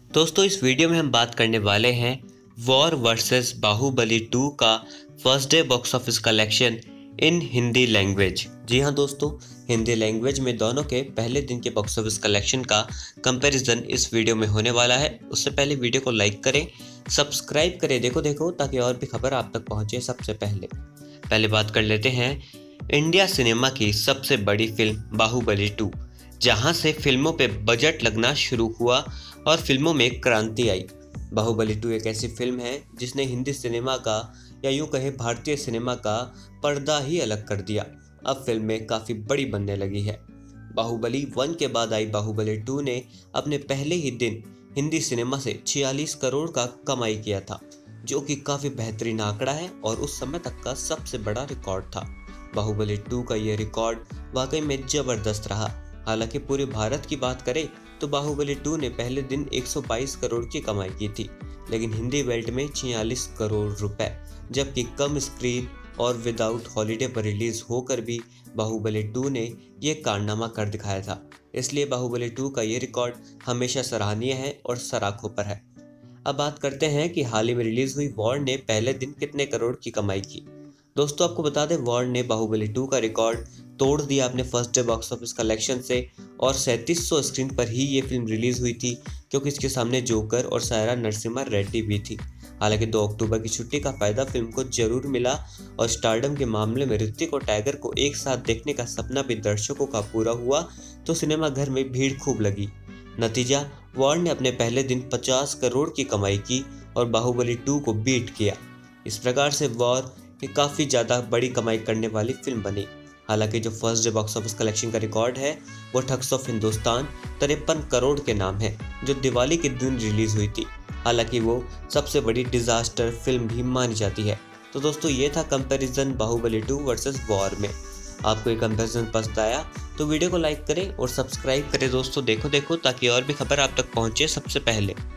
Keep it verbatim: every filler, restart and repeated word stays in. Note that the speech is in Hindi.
दोस्तों इस वीडियो में हम बात करने वाले हैं वॉर वर्सेस बाहुबली टू का first day box office collection in Hindi language. जी हाँ दोस्तों, हिंदी लैंग्वेज में दोनों के पहले दिन के बॉक्स ऑफिस कलेक्शन का कंपैरिजन इस वीडियो में होने वाला है। उससे पहले वीडियो को लाइक करें, सब्सक्राइब करें देखो देखो ताकि और भी खबर आप तक पहुंचे सबसे पहले। पहले बात कर लेते हैं इंडिया सिनेमा की सबसे बड़ी फिल्म बाहुबली टू, जहां से फिल्मों पे बजट लगना शुरू हुआ और फिल्मों में क्रांति आई। बाहुबली टू एक ऐसी फिल्म है जिसने हिंदी सिनेमा का या यूं कहे भारतीय सिनेमा का पर्दा ही अलग कर दिया। अब फिल्में काफ़ी बड़ी बनने लगी है। बाहुबली वन के बाद आई बाहुबली टू ने अपने पहले ही दिन हिंदी सिनेमा से छियालीस करोड़ का कमाई किया था, जो कि काफ़ी बेहतरीन आंकड़ा है और उस समय तक का सबसे बड़ा रिकॉर्ड था। बाहुबली टू का ये रिकॉर्ड वाकई में ज़बरदस्त रहा। हालांकि पूरे भारत की बात करें तो बाहुबली टू ने पहले दिन एक सौ बाईस करोड़ की कमाई की थी, लेकिन हिंदी बेल्ट में छियालीस करोड़ रुपए, जबकि कम स्क्रीन और विदाउट हॉलीडे पर रिलीज होकर भी बाहुबली टू ने ये कारनामा कर दिखाया था। इसलिए बाहुबली टू का ये रिकॉर्ड हमेशा सराहनीय है और सराखों पर है। अब बात करते हैं कि हाल ही में रिलीज हुई वॉर ने पहले दिन कितने करोड़ की कमाई की। दोस्तों आपको बता दें, वॉर ने बाहुबली टू का रिकॉर्ड तोड़ दिया अपने first day box office collection से, और सैंतीस सौ स्क्रीन पर ही ये फिल्म रिलीज हुई थी, क्योंकि इसके सामने जोकर और सायरा नरसिम्हा रेड्डी भी थी। हालांकि दो अक्टूबर की छुट्टी का फायदा फिल्म को जरूर मिला और स्टारडम के मामले में ऋतिक और टाइगर को एक साथ देखने का सपना भी दर्शकों का पूरा हुआ तो सिनेमा घर में भीड़ खूब लगी। नतीजा, वॉर ने अपने पहले दिन पचास करोड़ की कमाई की और बाहुबली टू को बीट किया। इस प्रकार से वॉर ये काफ़ी ज़्यादा बड़ी कमाई करने वाली फिल्म बनी। हालांकि जो first day box office collection का रिकॉर्ड है वो ठग्स ऑफ हिंदुस्तान तिरपन करोड़ के नाम है, जो दिवाली के दिन रिलीज हुई थी। हालांकि वो सबसे बड़ी डिजास्टर फिल्म भी मानी जाती है। तो दोस्तों ये था comparison Baahubali two versus War में। आपको ये कंपैरिजन पसंद आया तो वीडियो को लाइक करें और सब्सक्राइब करें दोस्तों देखो देखो ताकि और भी खबर आप तक पहुंचे सबसे पहले।